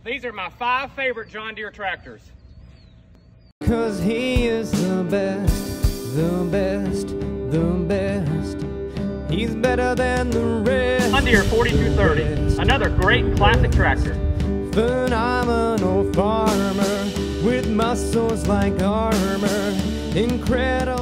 These are my 5 favorite John Deere tractors. 'Cause he is the best, the best, the best. He's better than the rest. John Deere 4230, another great classic tractor. Phenomenal farmer with muscles like armor. Incredible.